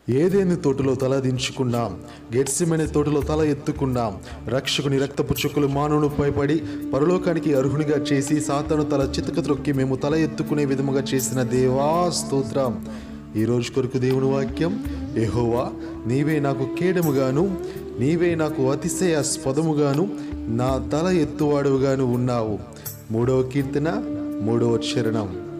ఏదేని తోటలో తల దించుకున్నాం, గెత్సెమనే తోటలో తల ఎత్తుకున్నాం. రక్షకుని రక్తపు చుక్కలు మానవునిపై పడి పరలోకానికి అర్హునిగా చేసి సాతాను తల చితక త్రొక్కి మేము తల ఎత్తుకునే విధముగా చేసిన దేవా స్తోత్రం. ఈ రోజు కొరకు దేవుని వాక్యం, యెహోవా నీవే నాకు కేడముగాను, నీవే నాకు అతిశయాస్పదముగాను, నా తల ఎత్తువాడుగాను ఉన్నావు. 3వ కీర్తన 3వ చరణం.